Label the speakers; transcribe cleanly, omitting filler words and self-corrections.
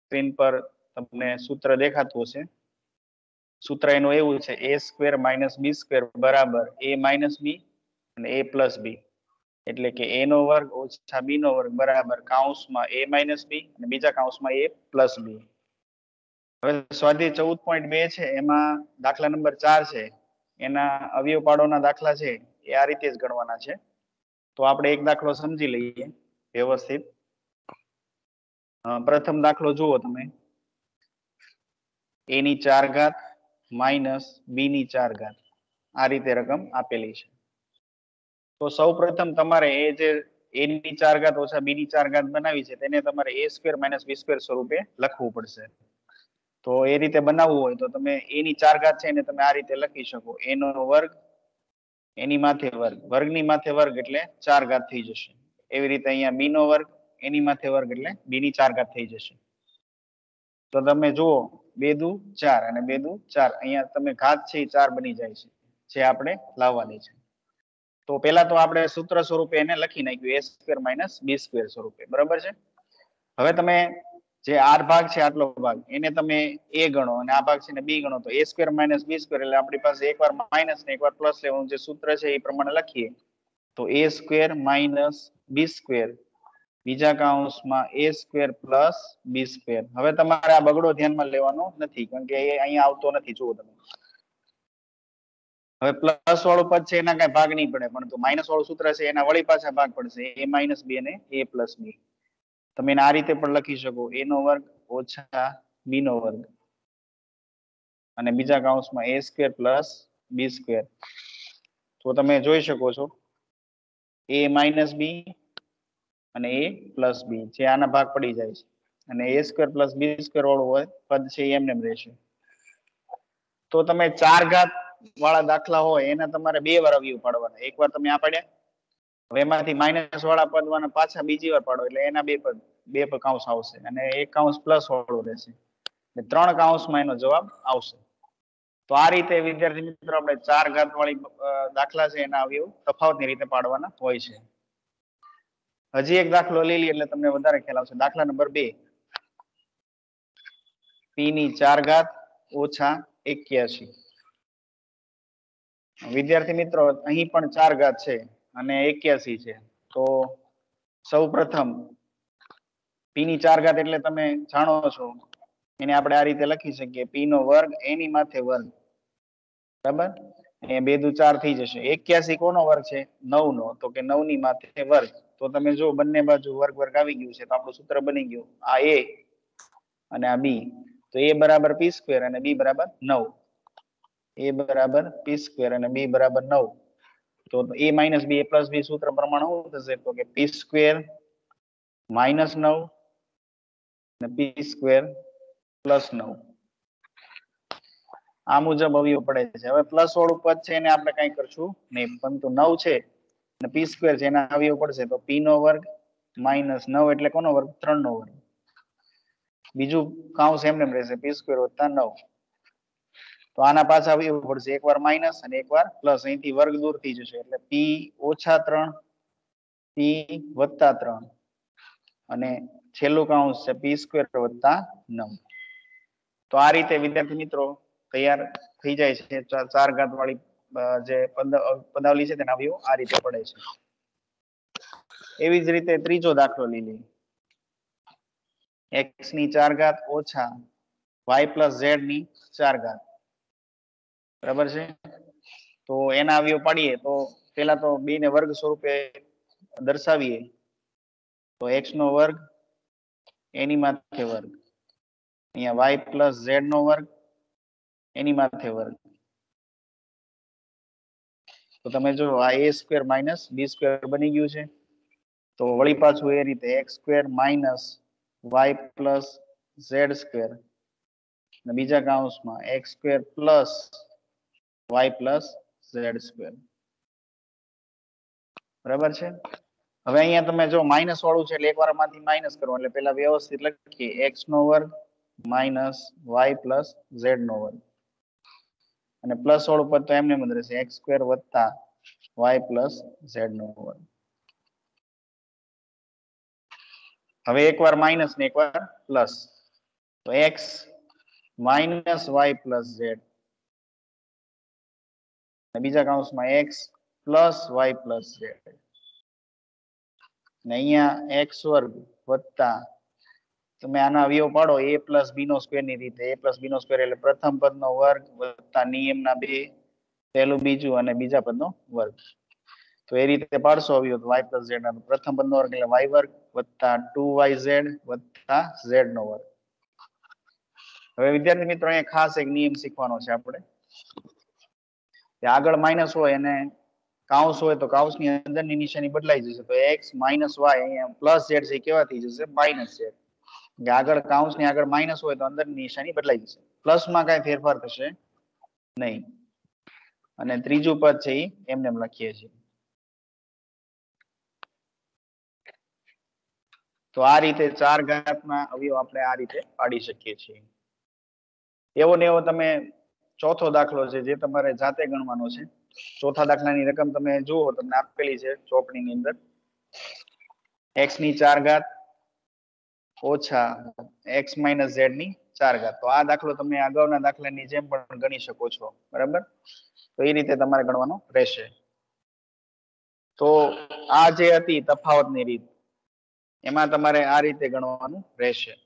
Speaker 1: Screen પર તમને સૂત્ર દેખાતું હશે. સૂત્ર એનું એવું છે a square minus b square બરાબર a માઇનસ b અને a પ્લસ b, એટલે કે a નો વર્ગ ઓછા b નો વર્ગ બરાબર કૌંસમાં a માઇનસ b અને બીજા કૌંસમાં a પ્લસ b. હવે સ્વાધ્યાય 14.2 છે એમાં દાખલા નંબર 4 છે એના અવયવ પાડોના દાખલા છે એ આ રીતે જ ગણવાના છે. તો આપણે એક દાખલો સમજી લઈએ વ્યવસ્થિત. પ્રથમ દાખલો જુઓ તમે, a ની 4 ઘાત માઇનસ b ની 4 ઘાત આ રીતે રકમ આપેલી છે. તો સૌ પ્રથમ તમારે એ જે a ની 4 ઘાત ઓછા b ની 4 ઘાત બનાવી છે તેને તમારે a square minus b square સ્વરૂપે લખવું પડશે. તો એ રીતે બનાવવું હોય તો તમે a ની 4 ઘાત છે એને તમે આ રીતે લખી શકો, a નો વર્ગ એની માથે વર્ગ, વર્ગની માથે વર્ગ એટલે 4 ઘાત થઈ જશે. એવી રીતે અહીંયા b નો વર્ગ એની માથે વર્ગ એટલે b ની 4 ઘાત થઈ જશે. તો તમે જુઓ 2 દુ 4 અને 2 દુ 4, અહીંયા તમે ઘાત છે એ 4 બની જાય છે જે આપણે લાવવાની છે. તો પેલા તો આપણે સૂત્ર સ્વરૂપે એને લખી નાખ્યું a square minus b square સ્વરૂપે, બરાબર છે. હવે તમે જે r ભાગ છે આટલો ભાગ એને તમે a ગણો અને આ ભાગ છે ને b ગણો, તો a square minus b square એટલે આપણી પાસે એકવાર માઇનસ ને એકવાર પ્લસ લેવાનું જે સૂત્ર છે એ પ્રમાણે લખીએ તો a square minus b square બીજા કૌંસમાં a square plus b square. હવે તમારે આ બગડો ધ્યાનમાં લેવાનો નથી કારણ કે એ અહીંયા આવતો નથી. જુઓ તમે હવે પ્લસ વાળું પદ છે એના કઈ ભાગ નહીં પડે, પરંતુ માઇનસ વાળું સૂત્ર છે એના વળી પાછા ભાગ પડશે, a માઇનસ b અને a પ્લસ b. તમે એને આ રીતે પણ લખી શકો, a નો વર્ગ ઓછા b નો વર્ગ અને બીજા કૌંસમાં a square plus b square. તો તમે જોઈ શકો છો a માઇનસ b અને a પ્લસ b જે આના ભાગ પડી જાય છે અને a square plus b square વાળું હોય પદ છે એમને એમ રહેશે. તો તમે 4 ઘાત વાળા દાખલા હોય એના તમારે 2 વાર અવયવ પાડવાના. એકવાર તમે આ પાડ્યા, હવે એમાંથી માઇનસ વાળા પદવાના પાછા બીજી વાર પાડો એટલે એના બે કૌંસ આવશે અને એક કૌંસ પ્લસ વાળો રહેશે, એટલે 3 કૌંસમાં એનો જવાબ આવશે. તો આ રીતે વિદ્યાર્થી મિત્રો આપણે 4 ઘાત વાળી દાખલા છે એના અવયવ તફાવતની રીતે પાડવાના હોય છે. હજી એક દાખલો લઈ લઈએ એટલે તમને વધારે ખ્યાલ આવશે. દાખલા નંબર 2, p ની 4 ઘાત ઓછા 81. વિદ્યાર્થી મિત્રો અહીં પણ 4 ઘાત છે અને 81 છે. તો સૌ પ્રથમ p ની 4 ઘાત એટલે તમે જાણો છો એને આપણે આ રીતે લખી શકીએ, p નો વર્ગ એની માથે વર્ગ, બરાબર. એ 2 દુ 4 થઈ જશે. 81 કોનો વર્ગ છે? 9 નો, તો કે 9 ની માથે વર્ગ. તો તમે જો બંને બાજુ વર્ગ વર્ગ આવી ગયું છે તો આપણું સૂત્ર બની ગયું, આ a અને આ b. તો a બરાબર p સ્ક્વેર અને b બરાબર 9. a બરાબર p સ્ક્વેર અને b બરાબર 9. તો a minus b a plus b સૂત્ર પ્રમાણે શું થશે? તો કે p સ્ક્વેર માઇનસ 9 અને p સ્ક્વેર પ્લસ 9. આ મુજબ અવયવ પડે છે. હવે પ્લસ વાળું પદ છે એને આપણે કઈ કરશું નહીં, પરંતુ 9 છે અને p સ્ક્વેર છે એના અવયવ પડશે. તો p નો વર્ગ માઇનસ 9 એટલે કોનો વર્ગ? 3 નો વર્ગ. બીજું કૌંસ એમને રહેશે p સ્ક્વેર વત્તા 9. તો આના પાછા અવયવ પડશે, એકવાર માઇનસ અને એકવાર પ્લસ, અહીંથી વર્ગ દૂર થઈ જશે એટલે p ઓછા 3 p વત્તા 3 અને છેલ્લું કૌંસ છે p સ્ક્વેર વત્તા 9. તો આ રીતે વિદ્યાર્થી મિત્રો તૈયાર થઈ જાય છે 4 ઘાત વાળી જે પદાવલી છે તેના અવયવ આ રીતે પડે છે. એવી જ રીતે ત્રીજો દાખલો લઈ લઈએ, x ની 4 ઘાત ઓછા y પ્લસ z ની 4 ઘાત, બરાબર છે. તો એના અવયવ પાડીએ તો પેલા તો b ને વર્ગ સ્વરૂપે દર્શાવીએ, તો x નો વર્ગ એની માથે વર્ગ, અહીંયા y પ્લસ z નો વર્ગ એની માથે વર્ગ. તો તમે જો આ a square minus b square બની ગયું છે. તો વળી પાછું એ રીતે x square minus y plus z square અને બીજા કૌંસમાં x square plus y plus z square, બરાબર છે. હવે અહીંયા તમે જો માઇનસ વાળું છે એટલે એકવાર માંથી માઇનસ કરવાનું, એટલે પેલા વ્યવસ્થિત લખીએ x નો વર્ગ માઇનસ y પ્લસ z નો વર્ગ અને પ્લસ વાળું પદ તો એમને એમ જ રહેશે, x સ્ક્વેર વત્તા y પ્લસ z નો વર્ગ. હવે એકવાર માઇનસ ને એકવાર પ્લસ, તો x minus y plus z, બીજા કૌંસમાં x plus y plus z, ને અહીંયા x વર્ગ વત્તા તમે આના અવયવ પાડો a પ્લસ બી નો સ્ક્વેર ની રીતે, a પ્લસ બી નો સ્ક્વેર એટલે પ્રથમ પદનો વર્ગ વત્તા નિયમના બે, પહેલું બીજું અને બીજા પદનો વર્ગ. તો એ રીતે પાડશો અવયવ તો y પ્લસ ઝેડ ના પ્રથમ પદનો વર્ગ એટલે y વર્ગ વત્તા 2yz વત્તા z નો વર્ગ. હવે વિદ્યાર્થી મિત્રો અહીંયા ખાસ એક નિયમ શીખવાનો છે આપણે, કે આગળ માઇનસ હોય અને કાઉન્સ હોય તો કાઉન્સની અંદરની નિશાની બદલાઈ જશે. તો x માઇનસ વાય અહીંયા પ્લસ ઝેડ છે કેવા થઈ જશે? Minus z. આગળ કાઉન્સની આગળ માઇનસ હોય તો અંદરની નિશાની બદલાઈ જશે, પ્લસમાં કઈ ફેરફાર થશે નહીં. અને ત્રીજું પદ છે એ એમને એમ લખીએ છીએ. તો આ રીતે 4 ઘાતના અવયવ આપણે આ રીતે પાડી શકીએ છીએ. એવો ને એવો તમે ચોથો દાખલો છે જે તમારે જાતે ગણવાનો છે. ચોથા દાખલાની રકમ તમે જુઓ, તમને આપેલી છે ચોપડીની અંદર, x ની 4 ઘાત ઓછા x માઇનસ ઝેડ ની 4 ઘાત. તો આ દાખલો તમે અગાઉના દાખલાની જેમ પણ ગણી શકો છો, બરાબર? તો એ રીતે તમારે ગણવાનો રહેશે. તો આ જે હતી તફાવતની રીત, એમાં તમારે આ રીતે ગણવાનું રહેશે.